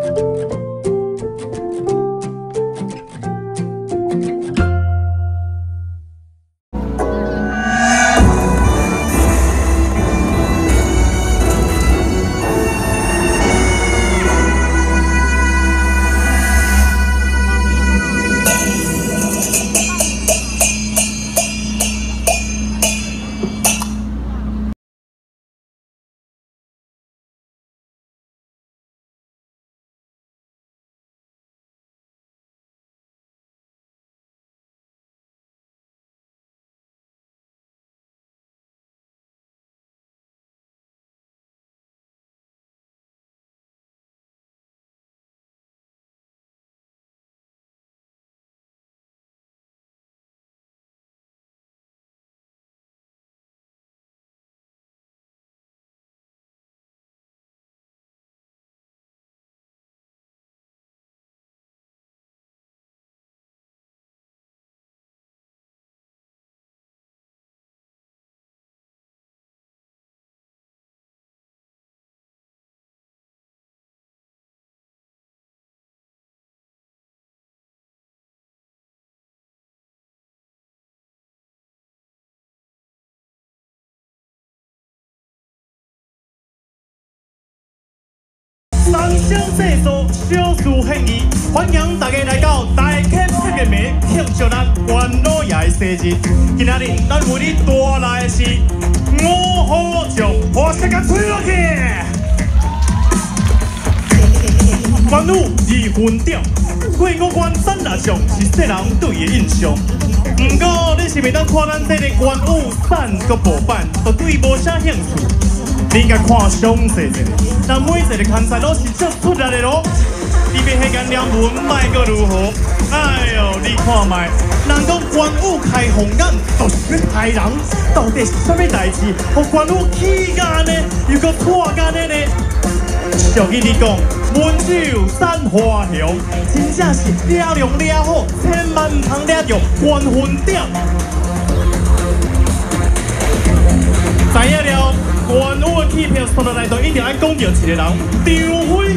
三商制作小事献艺，欢迎大家来到大溪七月暝庆祝咱关老爷的生日。今仔日咱为你带来的是五虎将，我先甲吹落去。关羽二分吊，过五关斩六将是世人对伊的印象。不过你是袂当看咱这个关羽散个步板，就对无啥兴趣。 你应该看详细一个，那每一个看菜都是做出来的咯。你别迄间两文卖个如何？哎呦，你看卖，人讲关羽开红眼，就是害人。到底是啥物代志？互关羽起眼呢？又搁破眼的呢？俗语你讲，文酒散花香，真正是了良了好，千万唔通了着关分点。知影了。 关羽的起票说落来，就一定要讲到一个人，张飞。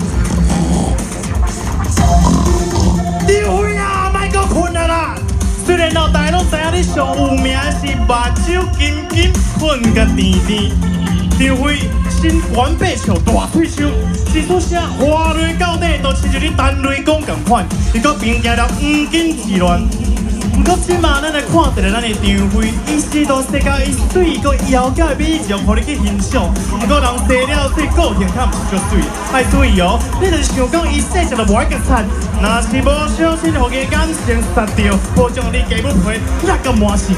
张飞啊，莫搁困啊啦！虽然老大家拢知影你上有名是目睭金金，困甲甜甜。张飞身悬背笑大腿手，一出声话落到底，都亲像你陈雷公共款，伊搁平行了黄金之乱。 不过即马咱来看一下咱的张飞，伊时都世界伊水，搁腰间的美容，互你去欣赏。不过人洗了水，个形较毋足水，爱注意哦。你就是想讲伊洗就无爱甲擦，若是无小心，互伊眼睛杀掉，或将你家母皮压个满身。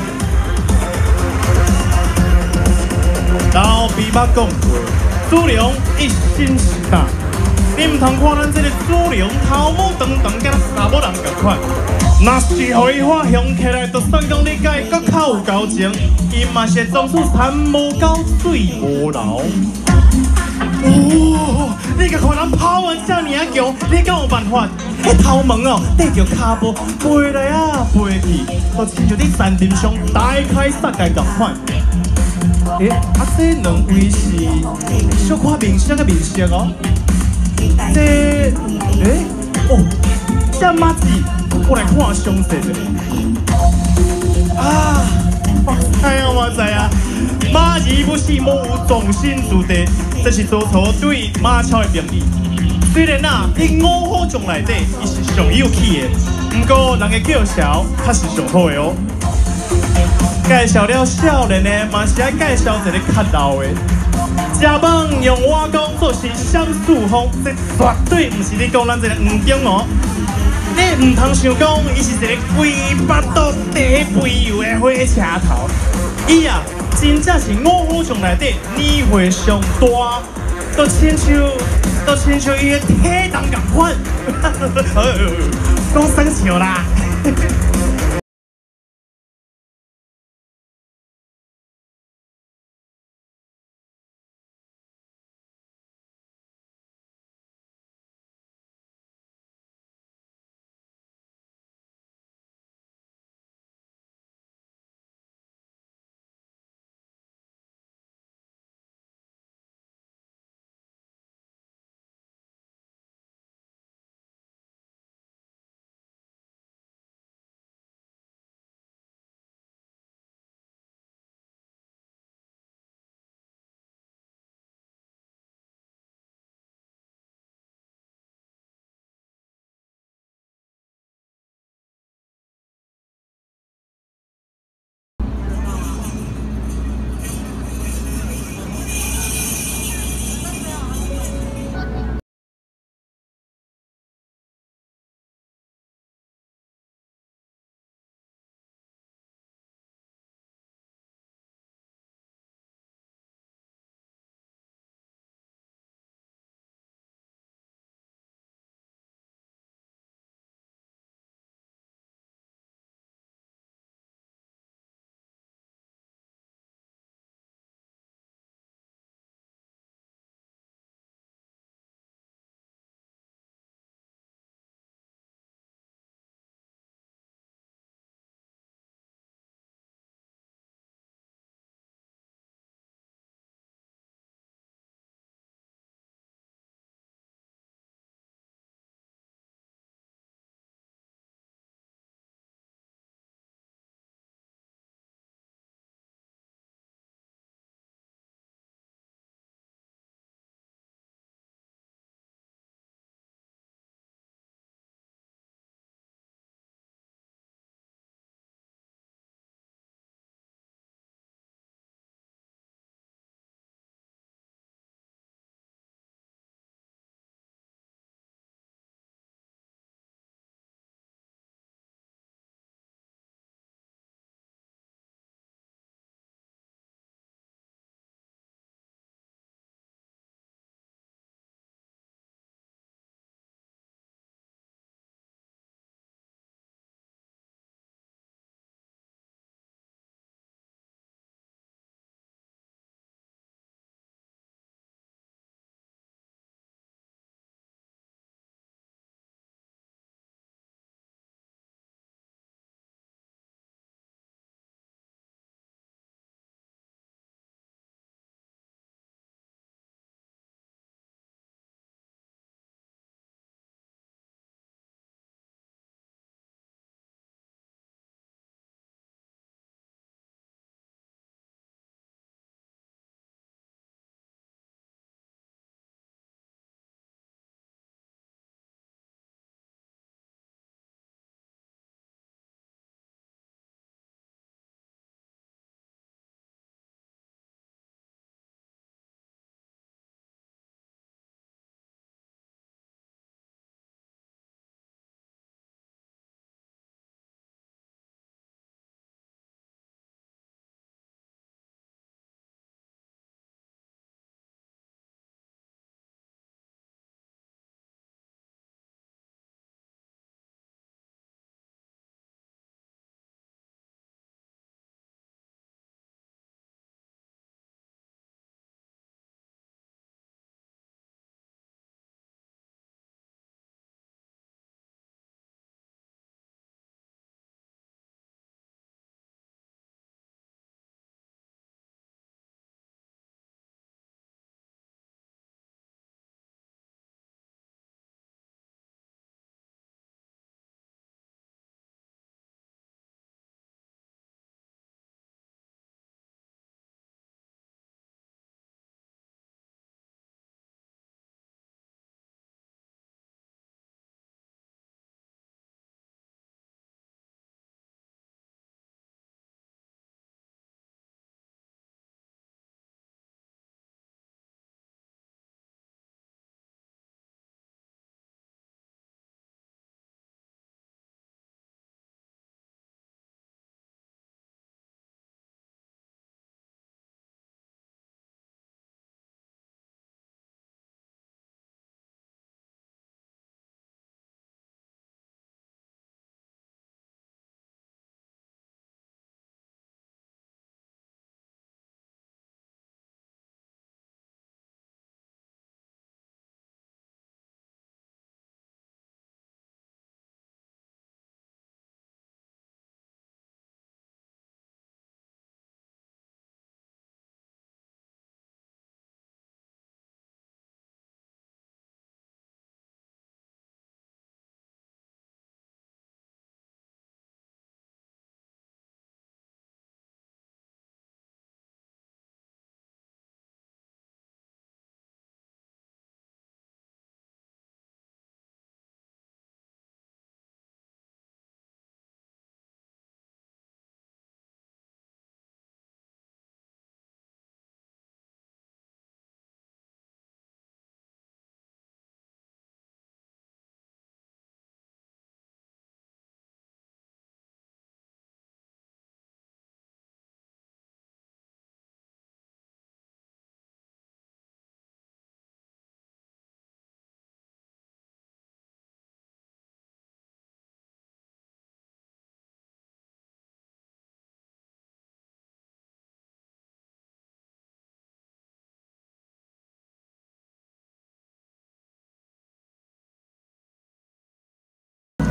老爸捌讲过，子龙一心是大。 你唔通看咱这个子龙头毛长长，甲咱查某人共款。若是互伊发凶起来，就算讲你甲伊搁较有交情，伊嘛是总是贪无够，水无流。哦，你甲看人跑完遮尔啊强，你敢有办法？迄头毛哦，缀着骹步飞来啊飞去，就亲像你山顶上大开杀戒共款。诶，这两位是小可明星的明星哦。 这，哦，这马子，我来看详细的。啊，哎呀，我知啊，马儿不是无有重心之地，这是周朝对马超的名义。虽然啊，伊五虎将内底伊是上有气的，不过人的叫嚣确实上好的哦。介绍了少年的，嘛是爱介绍一个较老的。 食饭用我讲做是相似风，这绝对不是你讲咱这个黄忠哦。你唔通想讲，伊是一个规巴肚地肥油的火车头。伊啊，真正是五虎将内底年岁上大，都亲像伊的体重共款。讲生笑啦。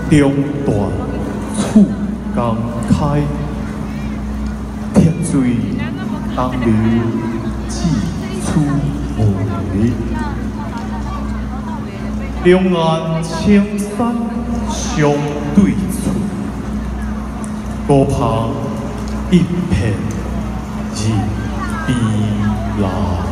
中段厝刚开，铁水东流至厝尾，两岸青山相对处，湖旁一片日边来。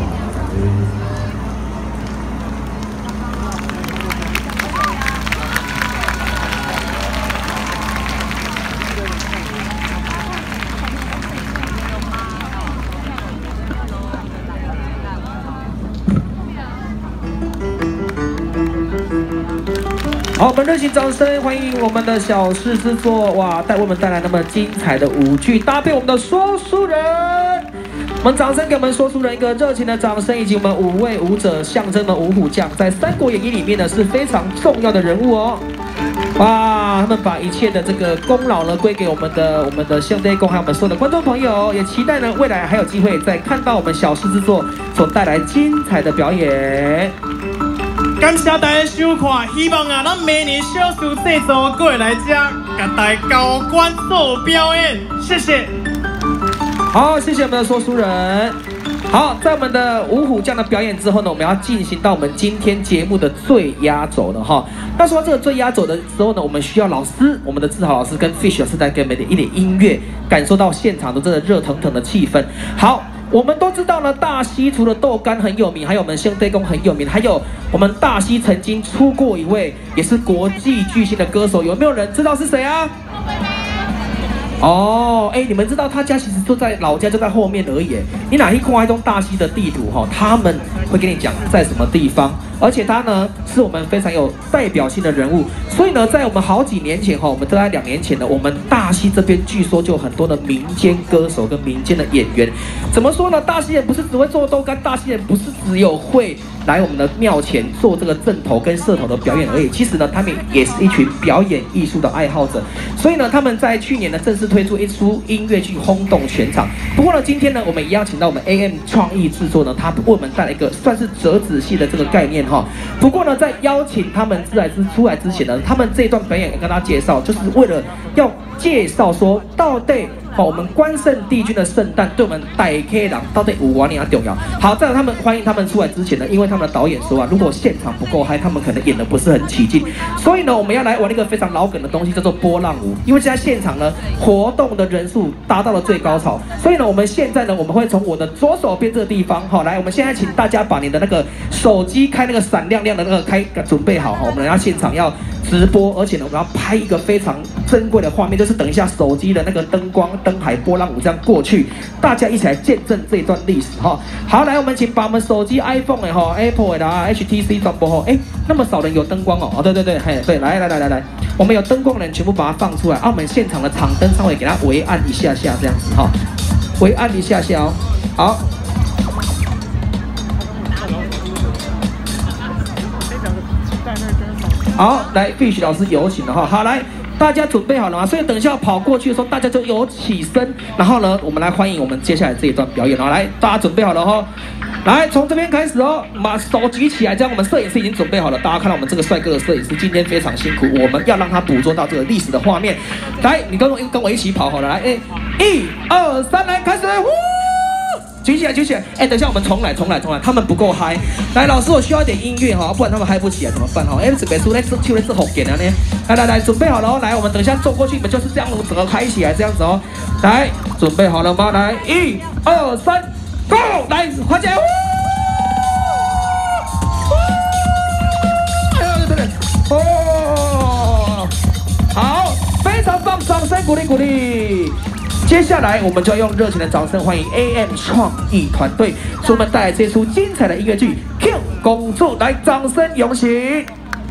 好，我们热情掌声欢迎我们的小狮制作，哇，为我们带来那么精彩的舞剧，搭配我们的说书人。我们掌声给我们说书人一个热情的掌声，以及我们5位舞者象征的五虎将，在《三国演义》里面呢是非常重要的人物哦。哇，他们把一切的这个功劳呢归给我们的兄弟公，还有我们所有的观众朋友，也期待呢未来还有机会再看到我们小狮制作所带来精彩的表演。 感谢大家收看，希望啊，咱明年小事制作过来这，甲大家高官做表演，谢谢。 好，谢谢我们的说书人。好，在我们的五虎将的表演之后呢，我们要进行到我们今天节目的最压轴了哈。那说到这个最压轴的时候呢，我们需要老师，我们的志豪老师跟 Fish 老师带给我们的一点音乐，感受到现场的这个热腾腾的气氛。好。 我们都知道呢，大溪除了豆干很有名，还有我们兄弟公很有名，还有我们大溪曾经出过一位也是国际巨星的歌手，有没有人知道是谁啊？哦，哎，你们知道他家其实就在老家，就在后面而已。你哪去看那种大溪的地图哈，他们会跟你讲在什么地方，而且他呢是我们非常有代表性的人物。所以呢，在我们好几年前哈，我们大概2年前呢，我们大溪这边据说就有很多的民间歌手跟民间的演员。怎么说呢？大溪人不是只会做豆干，大溪人不是只有会来我们的庙前做这个阵头跟社头的表演而已。其实呢，他们也是一群表演艺术的爱好者。所以呢，他们在去年呢正式推出一出音乐剧，轰动全场。不过呢，今天呢，我们一样请到我们 AM 创意制作呢，他为我们带来一个算是折子戏的这个概念哈。不过呢，在邀请他们出来之前呢，他们这一段表演跟大家介绍，就是为了要介绍说到底。 好，我们关圣帝君的圣诞对我们大K人到底有多么重要？好，在他们欢迎他们出来之前呢，因为他们的导演说啊，如果现场不够嗨，他们可能演得不是很起劲，所以呢，我们要来玩一个非常老梗的东西，叫做波浪舞。因为现在现场呢，活动的人数达到了最高潮，所以呢，我们现在呢，我们会从我的左手边这个地方，好，来，我们现在请大家把你的那个手机开那个闪亮亮的那个准备好哈，我们要现场要直播，而且呢，我们要拍一个非常珍贵的画面，就是等一下手机的那个灯光。 灯海波浪舞这样过去，大家一起来见证这一段历史哈。好，来，我们请把我们手机 iPhone 的哈、Apple 的啊、HTC 全部哈，哎，那么少人有灯光哦，对对对，嘿，对，来，我们有灯光的人全部把它放出来，啊，我们现场的场灯稍微给它微暗一下下这样子哈，微暗一下下哦，好。好，来 Fish 老师有请了哈，好来。 大家准备好了吗？所以等一下跑过去的时候，大家就有起身，然后呢，我们来欢迎我们接下来这一段表演哦。来，大家准备好了哈，来从这边开始哦，把手举起来，这样我们摄影师已经准备好了。大家看到我们这个帅哥的摄影师今天非常辛苦，我们要让他捕捉到这个历史的画面。来，你跟我一起跑好了，来，哎，1、2、3，来开始，呼！ 举起来，举起来！哎，等一下，我们重来，他们不够嗨。来，老师，我需要一点音乐哈，不然他们嗨不起来怎么办哈？哎，准备出来，出来是好点的呢。来，准备好了哦。来，我们等一下走过去，你们就是这样整个嗨起来这样子哦。来，准备好了吗？来，1、2、3 ，Go！ 来，快起来！哦，好，非常棒，掌声鼓励鼓励。 接下来，我们就要用热情的掌声欢迎 AM 创意团队，为我们带来这出精彩的音乐剧《Q 公主》，来，掌声有请。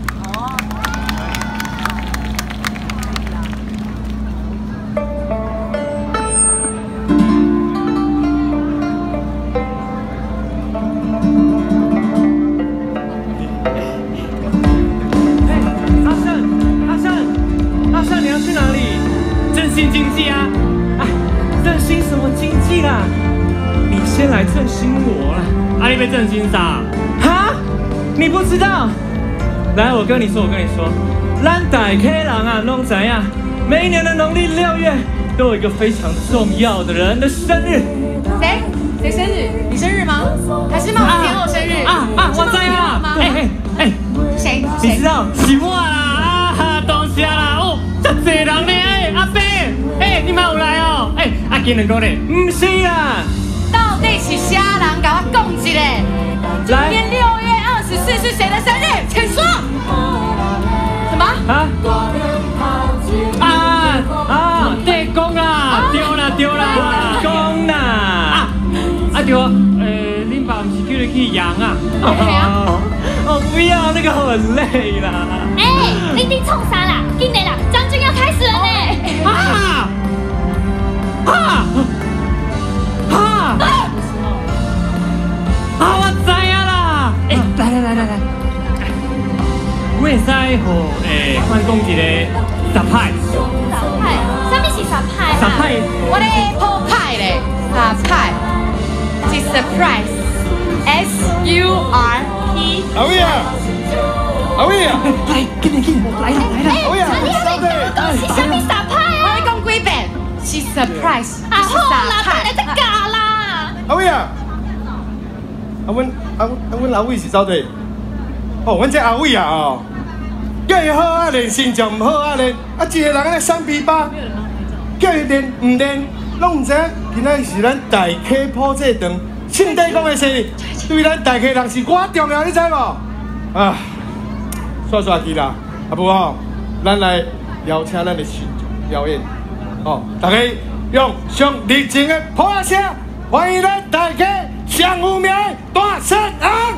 阿胜，你要去哪里？振兴经济啊！ 振兴什么经济啦？你先来振兴我啦！啊，你被振兴啥？哈？你不知道？ 来，我跟你说，咱大溪人啊，拢知影，每一年的农历6月都有一个非常重要的人的生日。 谁生日？你生日吗？还是冒天后生日？ 我知啊！ 谁？ 你知道是我啦！多谢啦！哦，这济人呢？阿伯，你嘛有来哦？阿金两个呢？唔是啦。 到底是啥人？给我讲一下。今天6月24是谁的生日？请说。什么？ 地公啦！对啦，公啦！对啊，恁爸唔是叫你去养啊？不要，那个很累啦。 你冲啥啦？进来啦，将军要开始了呢！ 我知影啦！来，我会使和翻讲一个10派。 啥物是10派 10派， 我咧破派咧，10派是 surprise，SURP。 阿伟啊！ 来，进来，来啦！ 阿伟啊！ 是啥物10派我咧讲几遍，是 surprise，是好啦， 10派。 你在假啦！ 阿伟啊！阮阿伟是走地。阮这阿伟啊叫伊好啊练，心情唔好啊练，一个人咧送琵琶，叫伊练唔练，拢唔知。今仔是咱大溪普这堂庆地公的生日，对咱大溪人是我重要，你知无？刷去啦，无咱来邀请咱的群众表演，大家用上热情的普啊声，欢迎咱大溪上有名的大神行。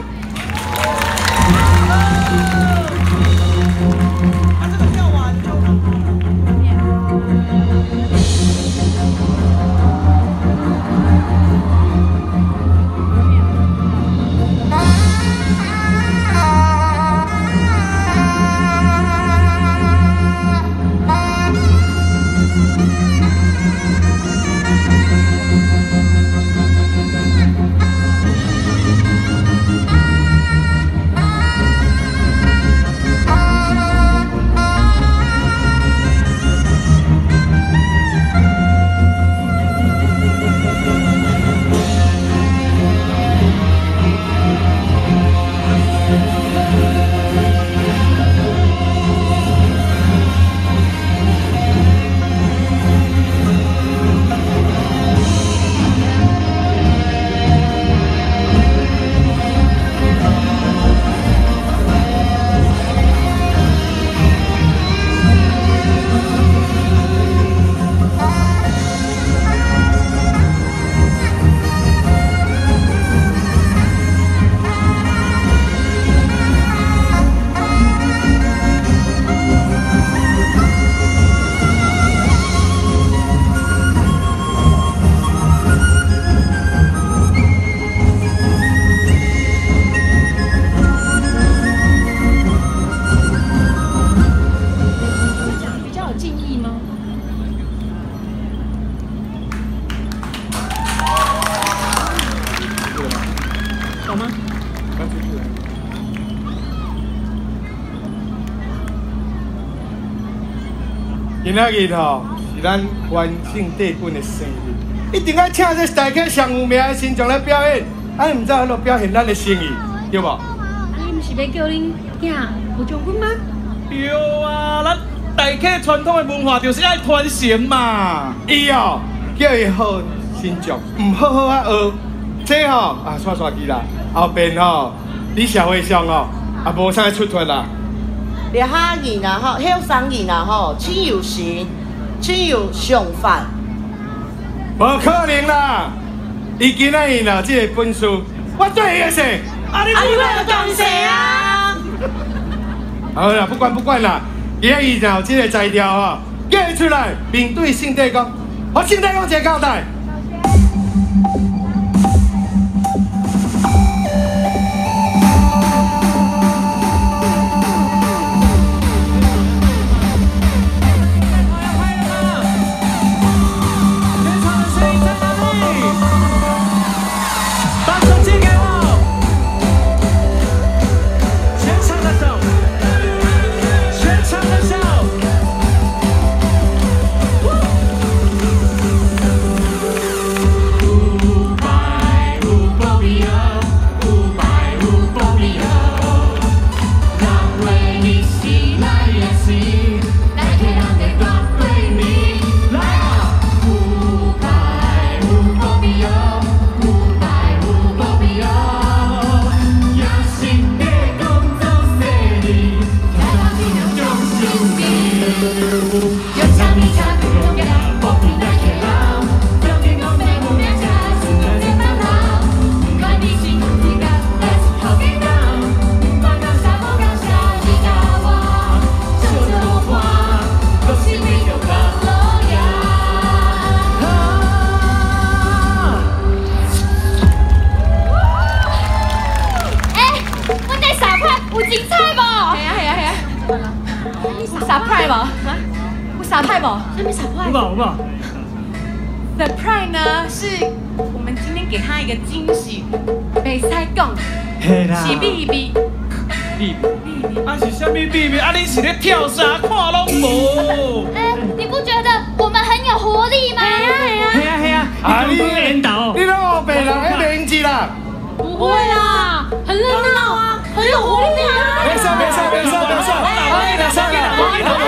今仔日是咱关姓帝君的生日，一定要请这大溪上有名的新将来表演，唔知喺度表现咱的诚意，对无？ 你唔是要叫恁囝有将军吗？ 对啊，咱大溪传统的文化就是爱传承嘛。 伊叫伊好新将，唔好好啊学，这刷去啦，后边你社会上无啥出脱啦。 猎下人啊晓送人啊真有神，真有想法。 无可能啦！伊今仔日这个本事，我对伊个说， 你不要讲谁啊？ 好啦，不管啦，今仔日有这个材料叫伊出来面对圣帝公，我圣帝公一个交代。 派吧？有啥派吧？那没啥派。 有吧？ surprise 呢，是我们今天给他一个惊喜，没猜讲，是秘密。 啊是啥秘密？啊你是咧跳啥？看拢无。 你不觉得我们很有活力吗？ 嘿啊！啊你领导， 你拢后白人的名字啦？ 不会啦，很热闹啊，很有活力啊。 没事，哎，来上来。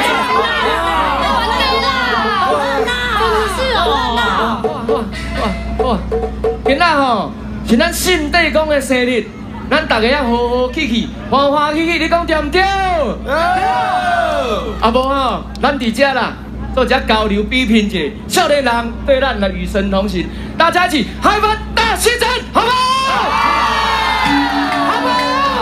今仔吼是咱信帝公的生日，咱大家要和和气气、欢欢喜喜，你讲对唔对？啊无吼，咱伫遮啦，做一下交流比拼者，少年人对咱来与神同行，大家一起嗨翻大西城，好不好？好不好？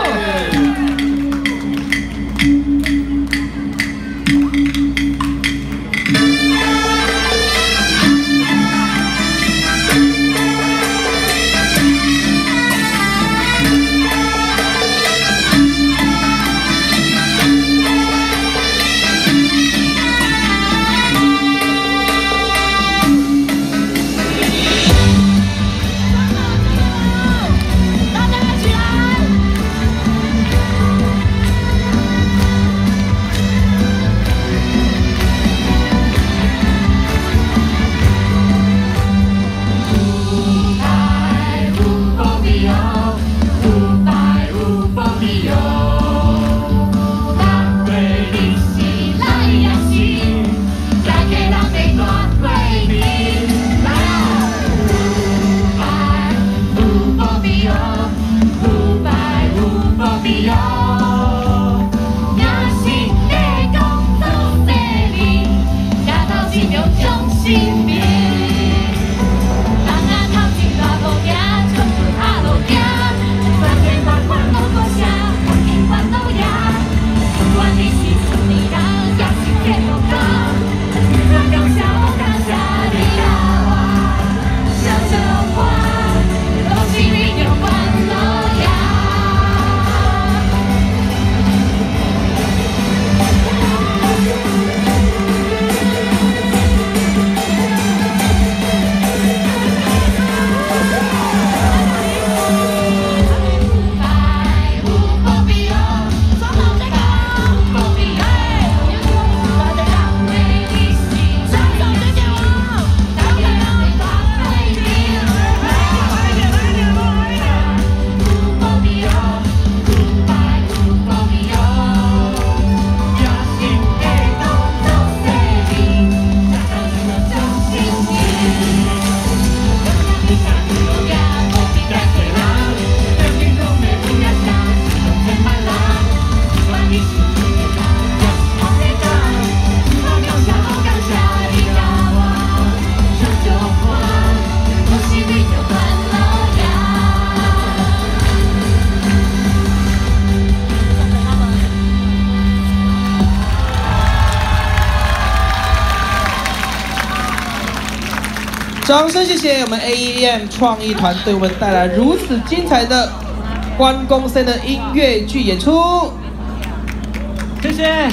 掌声谢谢我们 AEM 创意团队，我们带来如此精彩的关公生的音乐剧演出， 谢谢。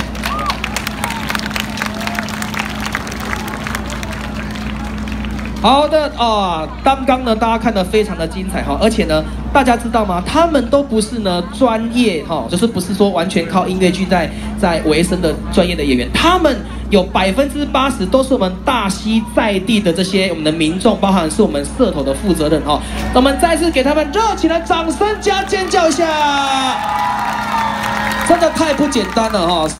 好的啊，刚刚呢，大家看得非常的精彩哈，而且呢，大家知道吗？他们都不是呢专业哈，就是不是说完全靠音乐剧在维生的专业的演员，他们有80%都是我们大溪在地的这些我们的民众，包含是我们社头的负责人哈。那我们再次给他们热情的掌声加尖叫一下，真的太不简单了哈。